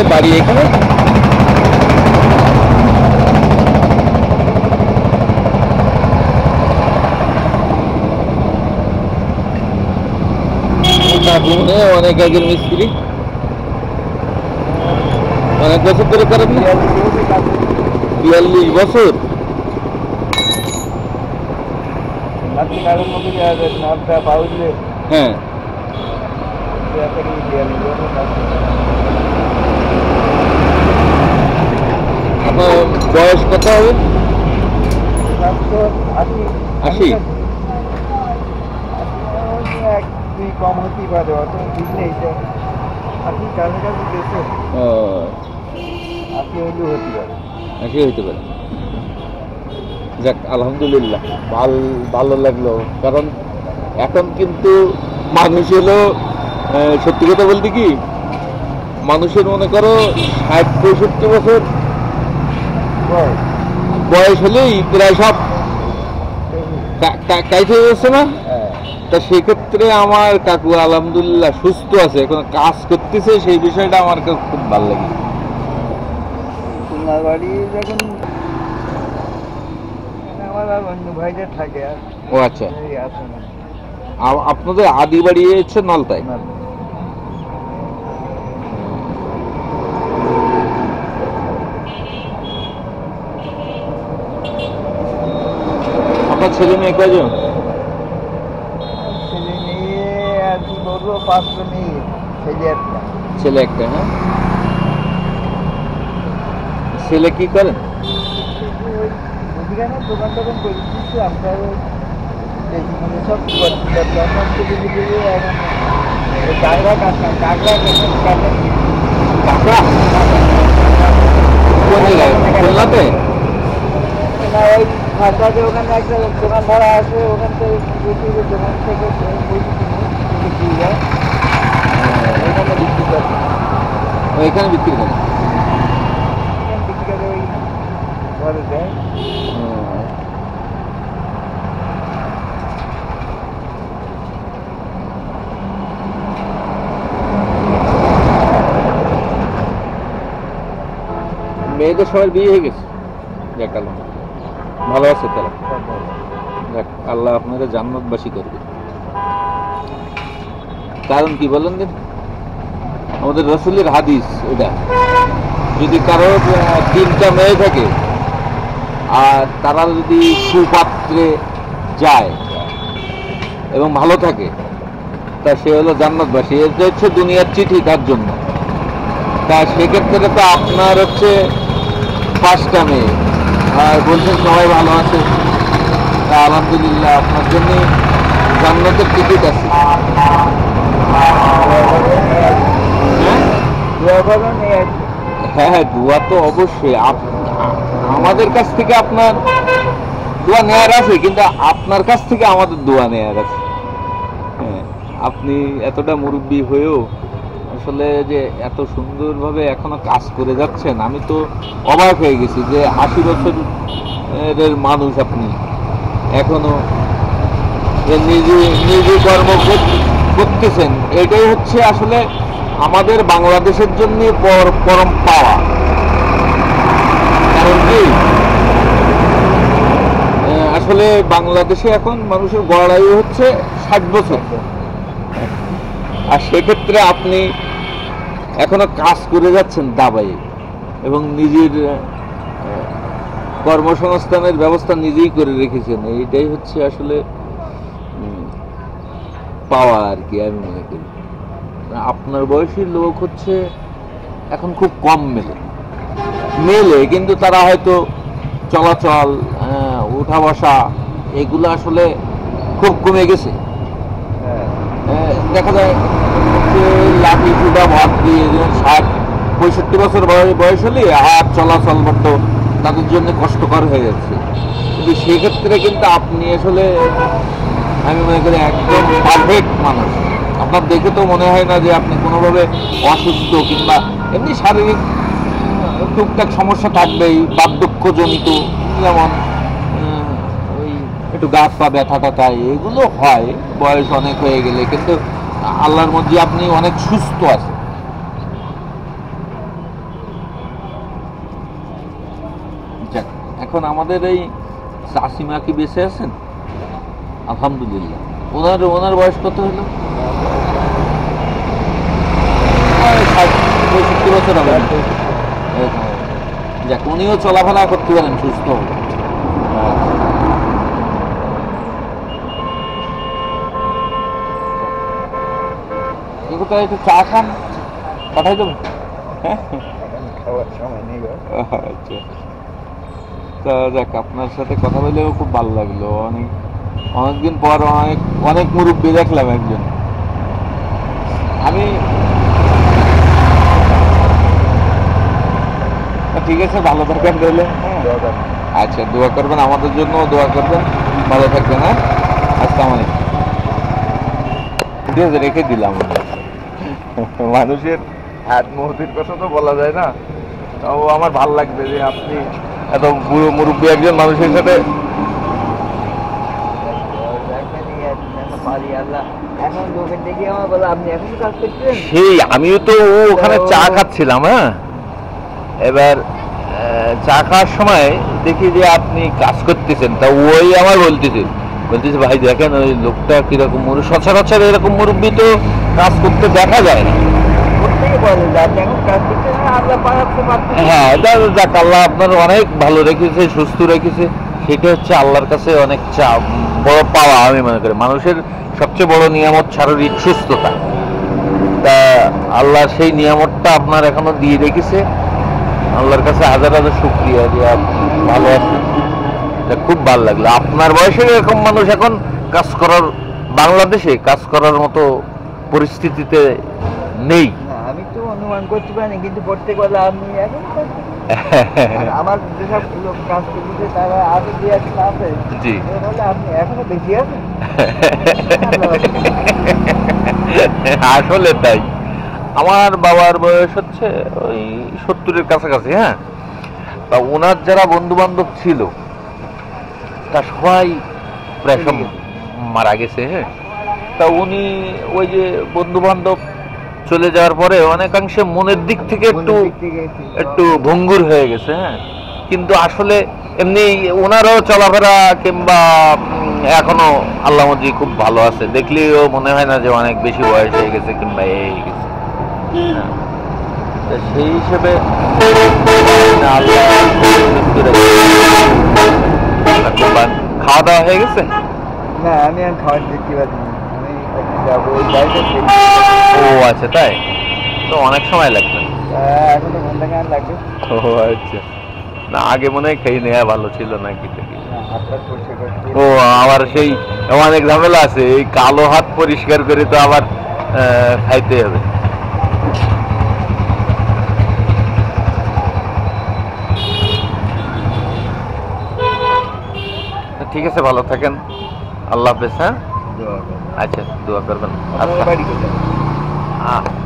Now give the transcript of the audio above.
বাড়ি এখানে? অনেক আগের মিস্ত্রি, অনেক বছর ধরে করেন না? 42 বছর। হ্যাঁ, আপনার বয়স কত হবে? 80। কম হতেই পারে, অত ঠিক নেই। আপনি কাছাকাছি গেছেন, আপনি হইলেও হতে পারে, 80 হইতে পারে। যাক, আলহামদুলিল্লাহ, ভালো লাগলো। কারণ এখন কিন্তু মানুষ হলো, সত্যি কথা বলতে কি, মানুষের মনে করো 60-65 বছর বয়স হলেই প্রায় সব কাইতে যাচ্ছে না? তা সেক্ষেত্রে আমার কাকু আলহামদুলিল্লাহ সুস্থ আছে, এখন কাজ করতেছে, সেই বিষয়টা আমার খুব ভালো লাগে। তোমার বাড়ি যখন আমার আর অন্য ভাইদের থাকে। ও আচ্ছা, আপনাদের আদি বাড়ি হচ্ছে নলতায়? আপনার ছেলে মেয়ে কয়জন? ছেলে মেয়ে আর কি বলবো, 5টা মেয়ে, ছেলে একটা। হ্যাঁ, ছেলে কি করেন? দোকান টোকান করে দিচ্ছি আমরা, সব কাঁকড়া খুলনাতে? না, ওই ফাঁকাতে ওখানে একটা দোকান ভাড়া আছে, ওখান থেকে দোকান থেকে এখানে বিক্রি করে? ওই ঘরে দেয়। মেয়েদের সবার বিয়ে হয়ে গেছে? যাক, ভালো আছে তারা। যাক, আল্লাহ আপনাদের জান্নাতবাসী করবে। কারণ কি বলেন দিন, আমাদের রাসূলের হাদিস এটা, যদি কারো 3টা মেয়ে থাকে আর তারা যদি সুপাত্রে যায় এবং ভালো থাকে, তা সে হলো জান্নাতবাসী। এটা হচ্ছে দুনিয়ার চিঠি তার জন্য। তা সেক্ষেত্রে তো আপনার হচ্ছে 5টা মেয়ে, আর বলছেন সবাই ভালো আছে, তা আলহামদুলিল্লাহ, আপনার জন্য জান্নাতের টিকিট আছে। হ্যাঁ, দোয়া তো অবশ্যই আমাদের কাছ থেকে আপনার দোয়া নেয়ার আছে, কিন্তু আপনার কাছ থেকে আমাদের দোয়া নেয়ার আছে। হ্যাঁ, আপনি এতটা মুরব্বী হয়েও আসলে যে এত সুন্দরভাবে এখনো কাজ করে যাচ্ছেন, আমি তো অবাক হয়ে গেছি যে 80 বছরের মানুষ আপনি এখনো নিজে কর্ম করতেছেন। এটাই হচ্ছে আসলে আমাদের বাংলাদেশের জন্য পরম পাওয়া। কারণ কি, আসলে বাংলাদেশে এখন মানুষের গড় আয়ু হচ্ছে 60 বছর, আর সেক্ষেত্রে আপনি এখনো কাজ করে যাচ্ছেন দাবায় এবং নিজের কর্মসংস্থানের ব্যবস্থা নিজেই করে রেখেছেন। এইটাই হচ্ছে আসলে পাওয়া আর কি, আমি মনে করি। আপনার বয়সী লোক হচ্ছে এখন খুব কম মেলে, কিন্তু তারা হয়তো চলাচল, উঠা বসা, এগুলো আসলে খুব কমে গেছে। দেখা যায় লাঠি ফুটা ভাত দিয়ে 60-65 বছর বয়স হলে আর চলাচল করতো তাদের জন্য কষ্টকর হয়ে যাচ্ছে। কিন্তু সেক্ষেত্রে কিন্তু আপনি আসলে, আমি মনে করি, একদম পারফেক্ট মানুষ। আপনার দেখে তো মনে হয় না যে আপনি কোনোভাবে অসুস্থ, কিংবা এমনি শারীরিক টুকটাক সমস্যা থাকবেই, বার্ধক্যজনিত, যেমন ওই একটু গা পা ব্যথা টাথা এগুলো হয় বয়স অনেক হয়ে গেলে, কিন্তু আল্লাহর মধ্যে আপনি অনেক সুস্থ আছেন। এখন আমাদের এই চাষিমা কি বেঁচে আছেন? আলহামদুলিল্লাহ। ওনার বয়স কত হলো? 65 বছর হবে। এরকম। যাক, উনিও চলাফেরা করতে পারেন সুস্থ হবে। কোথায় একটু চা খান, পাঠাই দেবো। খাওয়ার সময় নেই গো। আচ্ছা, তা যাক, আপনার সাথে কথা বলেও খুব ভালো লাগলো। অনেকদিন পর অনেক মুরব্বী দেখলাম একজন। আমি ঠিক আছে, ভালো থাকবেন তাহলে। আচ্ছা, দোয়া করবেন, আমাদের জন্য দোয়া করবেন। ভালো থাকবেন। হ্যাঁ, আসসালামু আলাইকুম। ঠিক আছে, রেখে দিলাম। মানুষের হাত মুহূর্তের কথা তো বলা যায় না। তাও আমার ভালো লাগবে যে আপনি এত বুড়ো মুরব্বী একজন মানুষের সাথে। এখন দোকান থেকে আমার বলে আপনি এখন কাজ করছেন? সেই আমিও তো ওখানে চা খাচ্ছিলাম। হ্যাঁ, এবার চা খাওয়ার সময় দেখি যে আপনি কাজ করতেছেন। তা ওই আমার বলতেছে ভাই দেখেন ওই লোকটা কিরকম সচরাচর এরকম মুরব্বী তো কাজ করতে দেখা যায় না। প্রত্যেকে বলে যে আপনি এখন কাজ করছেন না, আল্লাহ পাঠাতে পারছেন। হ্যাঁ, যাক, আল্লাহ আপনার অনেক ভালো রেখেছে, সুস্থ রেখেছে। সেটা হচ্ছে আল্লাহর কাছে অনেক বড় পাওয়া আমি মনে করি। মানুষের সবচেয়ে বড় নিয়ামত শারীরিক সুস্থতা। তা আল্লাহ সেই নিয়ামতটা আপনার এখনো দিয়ে রেখেছে। আল্লাহর কাছে হাজার হাজার শুকরিয়া যে আপনি ভালো আছেন। খুব ভালো লাগলো। আপনার বয়সের এরকম মানুষ এখন কাজ করার, বাংলাদেশে কাজ করার মতো পরিস্থিতিতে নেই। আমি তো অনুমান করতে পারি, কিন্তু প্রত্যেক বলে আপনি এখন কাজ করছেন। আমার যেসব লোক কাজ করতেছে তারা আগে যে একটা আছে, জি, বলে আপনি এখনো বেশি আছেন। আসলে তাই। আমার বাবার বয়স হচ্ছে ওই 70-এর কাছাকাছি। হ্যাঁ, তা ওনার যারা বন্ধু বান্ধব ছিল তা সবাই প্রায় সব মারা গেছে। হ্যাঁ, তা উনি ওই যে বন্ধু বান্ধব চলে যাওয়ার পরে অনেকাংশে মনের দিক থেকে একটু ভঙ্গুর হয়ে গেছে। হ্যাঁ, কিন্তু আসলে এমনি ওনারও চলাফেরা কিংবা এখনো আল্লাহ মজি খুব ভালো আছে। দেখলেও মনে হয় না যে অনেক বেশি বয়স হয়ে গেছে কিংবা এই গেছে। হ্যাঁ, সেই হিসেবে আল্লাহ খাওয়া দাওয়া হয়ে গেছে? না, আমি আর খাওয়ার দেখতে পাচ্ছি না। আমি যাবো ওই বাড়িতে। ও আচ্ছা, তাই তো অনেক সময় লাগবে। এখনো ঘন্টা খান লাগবে। ও আচ্ছা, না আগে মনে হয় খেয়ে নেওয়া ভালো ছিল নাকি? হাতটা পরিষ্কার করতে। ও, আমার সেই অনেক ঝামেলা আছে, এই কালো হাত পরিষ্কার করে তো আবার খাইতে হবে। ঠিক আছে, ভালো থাকেন। আল্লাহ হাফেজ। হ্যাঁ, আচ্ছা, দোয়া করবেন। বাড়ি কোথায়?